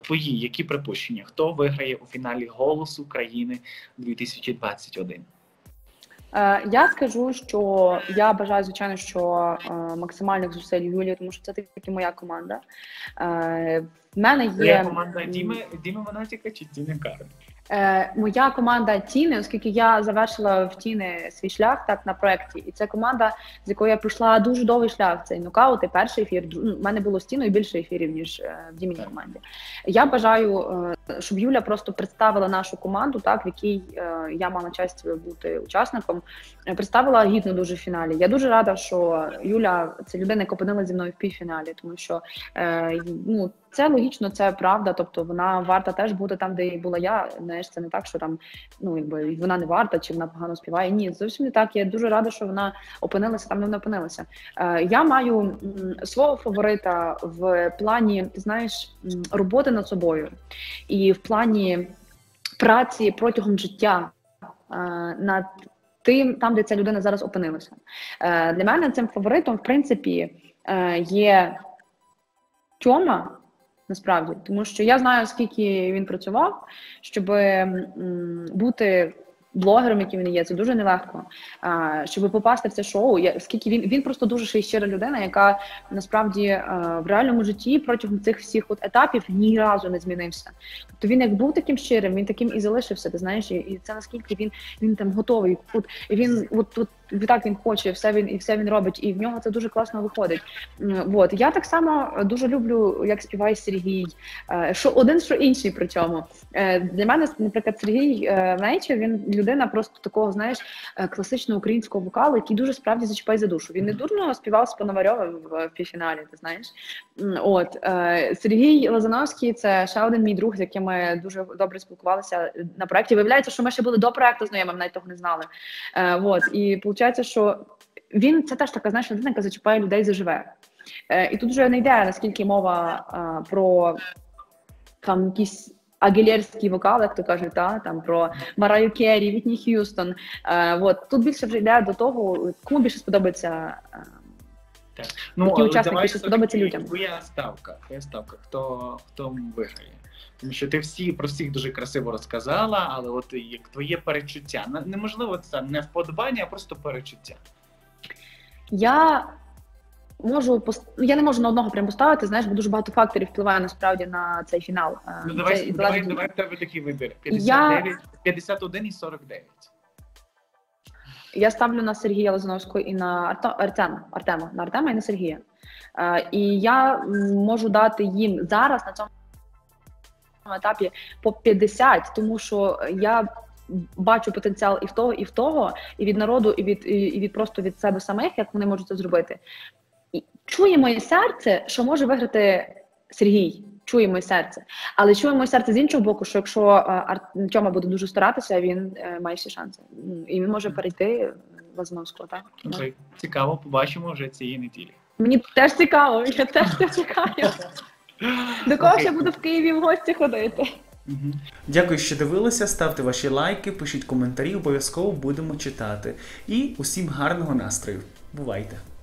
твої, які припущення? Хто виграє у фіналі «Голосу країни» 2021? Я скажу, що я бажаю, звичайно, що максимальних зусиль Юлії, тому що це таки моя команда. В мене є... Твоя команда Діми Монатіка чи Тіни Кароль? Моя команда Тіни, оскільки я завершила в Тіни свій шлях так на проєкті, і це команда, з якою я пройшла дуже довгий шлях. Це нокаут, і перший ефір. У мене було з Тіною більше ефірів, ніж в Діміній команді. Я бажаю, щоб Юля просто представила нашу команду, так, в якій я мала честь бути учасником, представила гідно дуже в фіналі. Я дуже рада, що Юля – це людина, яка опинилася зі мною в півфіналі, тому що ну, це логічно, це правда, тобто вона варта теж бути там, де була я. Знаєш, це не так, що там, ну, якби вона не варта, чи вона погано співає. Ні, зовсім не так. Я дуже рада, що вона опинилася там, де вона опинилася. Я маю свого фаворита в плані, ти знаєш, роботи над собою і в плані праці протягом життя над тим, там, де ця людина зараз опинилася. Для мене цим фаворитом, в принципі, є Тьома, насправді, тому що я знаю, скільки він працював, щоб бути блогером, яким він є, це дуже нелегко. Щоб попасти в це шоу, скільки він просто дуже щира людина, яка насправді в реальному житті протягом цих всіх етапів ні разу не змінився. Тобто він як був таким щирим, він таким і залишився, ти знаєш, і це наскільки він там готовий. Він так він хоче, все він робить, і в нього це дуже класно виходить. Я так само дуже люблю, як співає Сергій, що один, що інший при цьому. Для мене, наприклад, Сергій Нейче, він людина просто такого, знаєш, класичного українського вокалу, який дуже справді зачіпає за душу. Він не дурно співав з Пономарьовим в півфіналі, ти знаєш. Сергій Лозановський – це ще один мій друг, з яким ми дуже добре спілкувалися на проєкті. Виявляється, що ми ще були до проєкту знайомі, навіть того не знали. І виходить, що він – це теж така, знаєш, людина, яка зачіпає людей заживе. І тут вже не йде, наскільки мова про там якісь агілєрський вокал, як то кажуть, там про Мараю Керрі, Вітні Х'юстон. Тут більше вже йде до того, кому більше сподобається, які учасники більше сподобаються людям. Твоя ставка, хто виграє? Тому що ти про всіх дуже красиво розказала, але от як твоє перечуття, неможливо це не вподобання, а просто перечуття. Я не можу на одного прямо поставити, знаєш, бо дуже багато факторів впливає насправді на цей фінал. Давай в тебе такий вибір. 51 і 49. Я ставлю на Сергія Лозановського і на Артема. На Артема і на Сергія. І я можу дати їм зараз на цьому етапі по 50, тому що я бачу потенціал і в того, і від народу, і від просто від себе самих, як вони можуть це зробити. І чує моє серце, що може виграти Сергій. Чує моє серце. Але чує моє серце з іншого боку, що якщо Тьома буде дуже старатися, він має всі шанси. І він може перейти Лозановського, так? Цікаво, побачимо вже цієї неділі. Мені теж цікаво, я теж це чекаю. До кого ще буду в Києві в гості ходити? Дякую, що дивилися, ставте ваші лайки, пишіть коментарі, обов'язково будемо читати. І усім гарного настрою. Бувайте!